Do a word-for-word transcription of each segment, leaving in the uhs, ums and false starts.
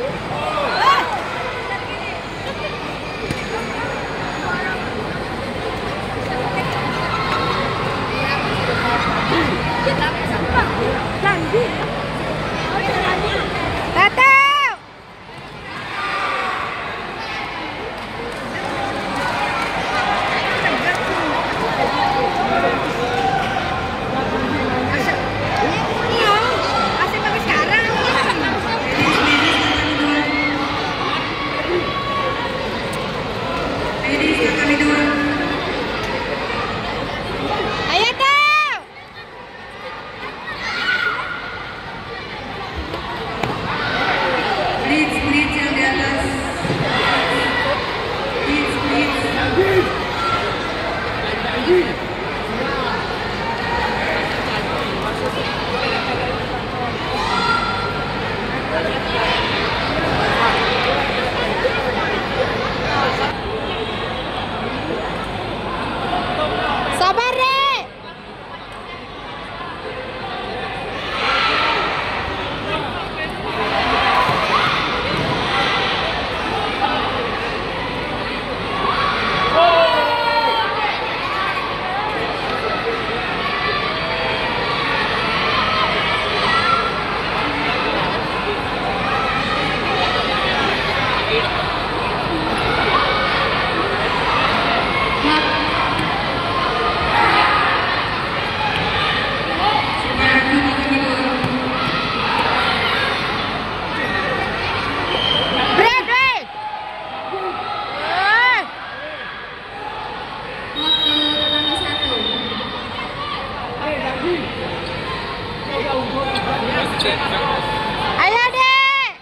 Ayo dek.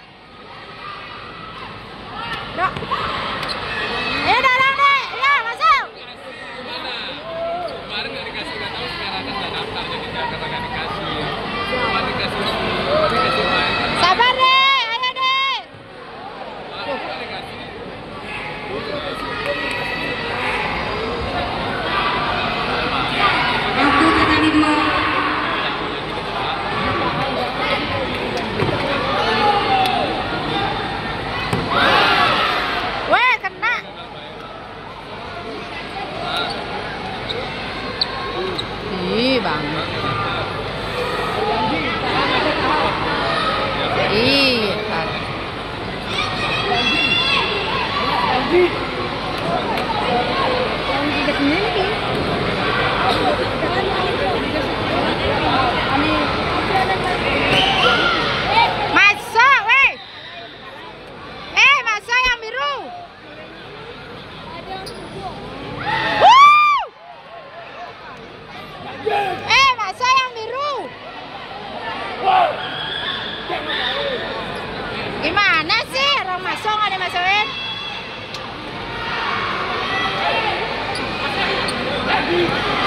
Dok. Ayo dorong dek. Ya masuk. Kemarin nggak dikasih, nggak tahu sekarang kan nggak daftar jadi nggak nggak dikasih. Cuma dikasih dikasih main. Sabar dek. Ayo dek. Nggak dikasih. Waktu tadi dua. Ih, banget. Ih, masuk, weh. Eh, masuk yang biru. Eh, masuk yang biru. Gimana sih? Orang masuk nggak dimasukin?